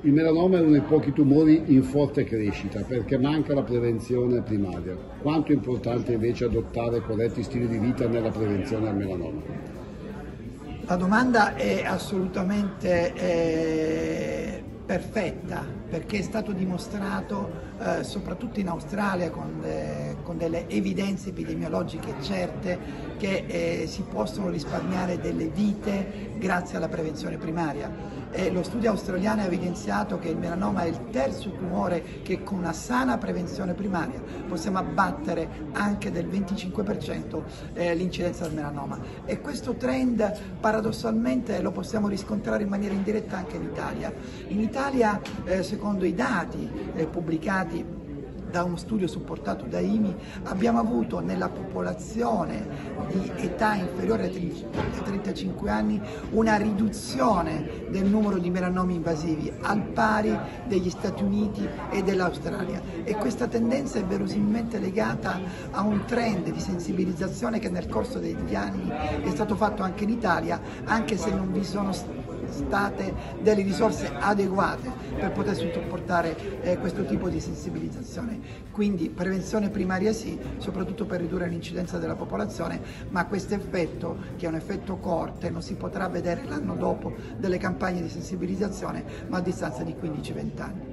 Il melanoma è uno dei pochi tumori in forte crescita perché manca la prevenzione primaria. Quanto è importante invece adottare corretti stili di vita nella prevenzione del melanoma? La domanda è assolutamente perfetta, perché è stato dimostrato soprattutto in Australia con delle evidenze epidemiologiche certe che si possono risparmiare delle vite grazie alla prevenzione primaria. Lo studio australiano ha evidenziato che il melanoma è il terzo tumore che con una sana prevenzione primaria possiamo abbattere anche del 25% l'incidenza del melanoma, e questo trend paradossalmente lo possiamo riscontrare in maniera indiretta anche in Italia. In Italia, secondo i dati pubblicati da uno studio supportato da IMI, abbiamo avuto nella popolazione di età inferiore ai 35 anni una riduzione del numero di melanomi invasivi al pari degli Stati Uniti e dell'Australia, e questa tendenza è verosimilmente legata a un trend di sensibilizzazione che nel corso degli anni è stato fatto anche in Italia, anche se non vi sono state delle risorse adeguate per poter supportare questo tipo di sensibilizzazione. Quindi prevenzione primaria sì, soprattutto per ridurre l'incidenza della popolazione, ma questo effetto, che è un effetto corte, non si potrà vedere l'anno dopo delle campagne di sensibilizzazione, ma a distanza di 15-20 anni.